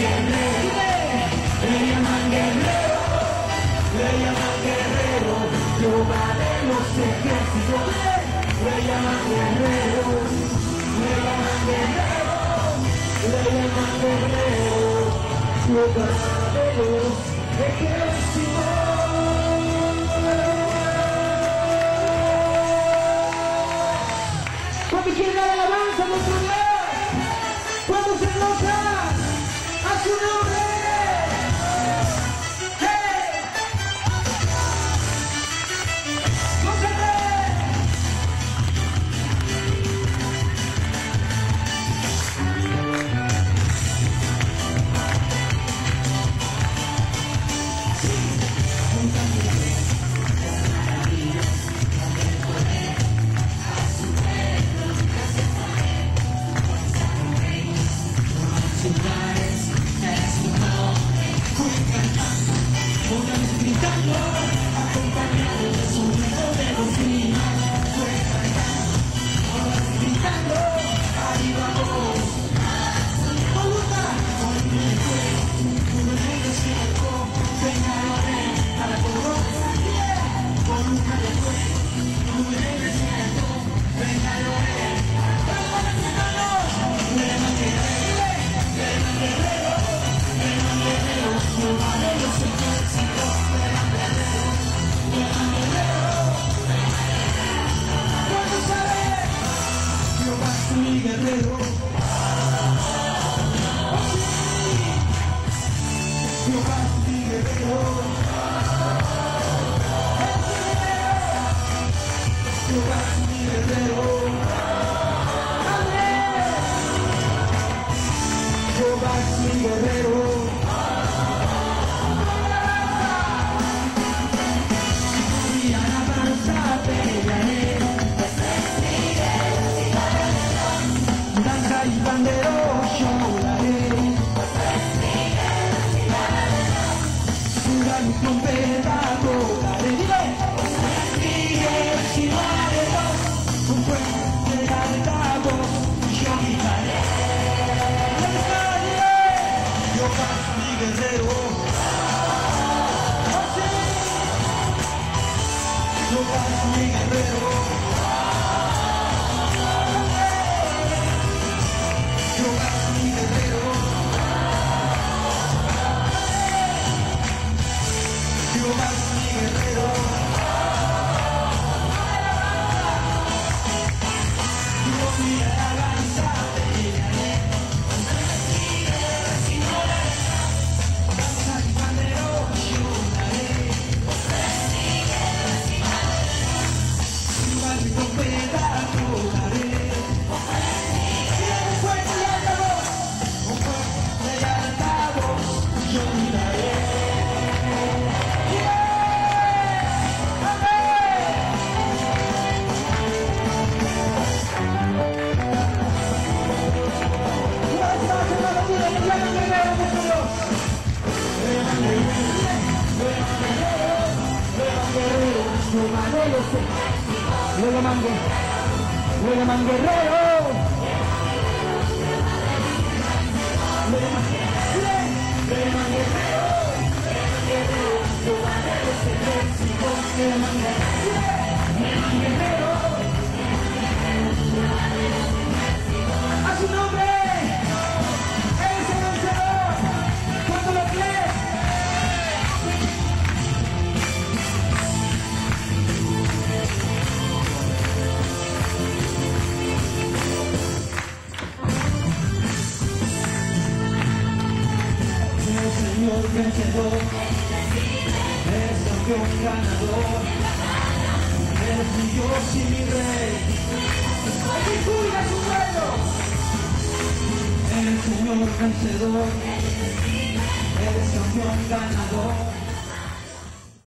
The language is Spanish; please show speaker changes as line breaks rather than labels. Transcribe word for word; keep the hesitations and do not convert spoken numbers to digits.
guerrero, le llaman guerrero, le llaman guerrero, Jehová de los ejércitos, le llaman guerrero, le llaman guerrero, le llaman guerrero, Jehová de los ejércitos. ¿Cuánto quiere dar alabanza a nuestro Dios? ¿Cuánto se enoja a su nombre? ¡Hey! ¡Gózate! Guerrero, Jehová es mi guerrero, Jehová es mi guerrero, Jehová es mi guerrero. Mi alabanza te daré. Danza y bandero yo daré, sura y trompeta tocaré, dile, Miguel y Marero, un puente de altavoz yo gritaré, Jehová es mi guerrero, oh sí, Jehová es mi guerrero. Jehová es mi guerrero, Jehová es mi guerrero, Dios mi alabanza te llenaré, danza y bandero yo daré, sura y trompeta tocaré. Le llaman guerrero, le llaman guerrero, le llaman guerrero, Jehová de los ejércitos, le llaman guerrero, a su nombre, Él es el vencedor, ¿cuánto lo crees? Señor vencedor, eres campeón ganador, eres mi Dios y mi Rey, aquí cuida su pueblo. Eres Señor vencedor, eres campeón ganador.